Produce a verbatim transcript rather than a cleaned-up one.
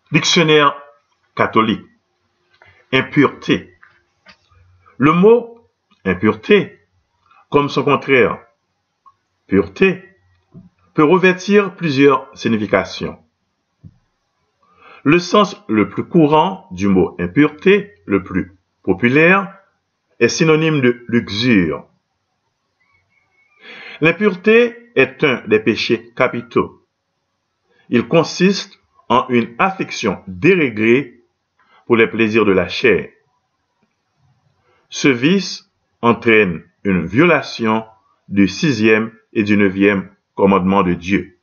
Dictionnaire catholique. Impureté. Le mot impureté, comme son contraire, pureté, peut revêtir plusieurs significations. Le sens le plus courant du mot impureté, le plus populaire, est synonyme de luxure. L'impureté est un des péchés capitaux. Il consiste en une affection déréglée pour les plaisirs de la chair. Ce vice entraîne une violation du sixième et du neuvième commandement de Dieu.